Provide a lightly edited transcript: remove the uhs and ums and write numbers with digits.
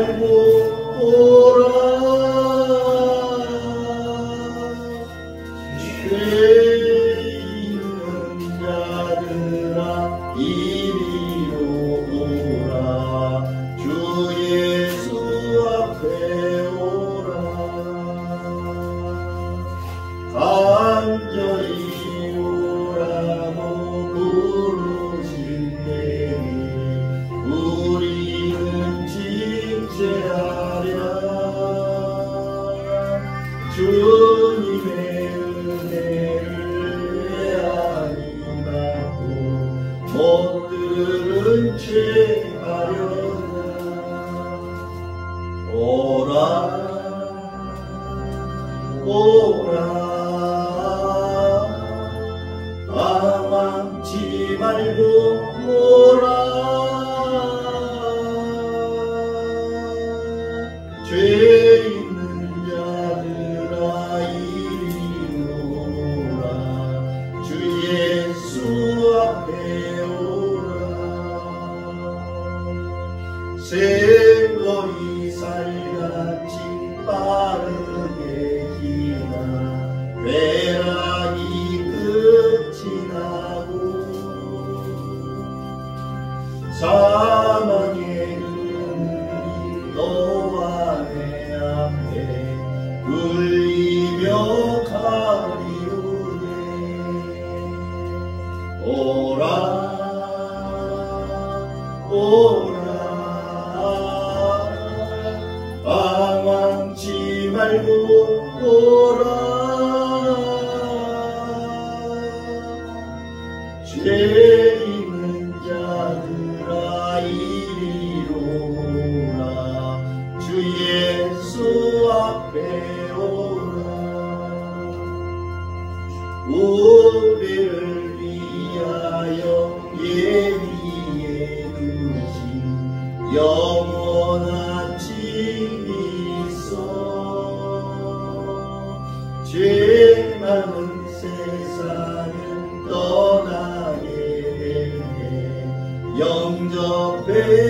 말고 오라. 죄 있는 자들아 이리로 오라. 주 예수 앞에 오라. 간절히 오라고 부르실 때니 우리는 집죄하랴. 주님의 은혜를 외아리 받고 못 들은 죄 하려나. 오라 오라. 망치 말고 오라. 죄 있는 자들아 이리로 오라. 주 예수 앞에 오라. 생거리 살같이 빠르게 지나 배락이 끝이 나고 사망의 그늘이 너와 내 앞에 울리며 가리우네. 오라 오라. 망치 말고 오라. 죄 있는 자들아 이리로 오라. 주 예수 앞에 오라. 우리를 위하여 예비해 두신 영원한 집이 있어. 죄 많은 세상을 떠나게 될 때 영접해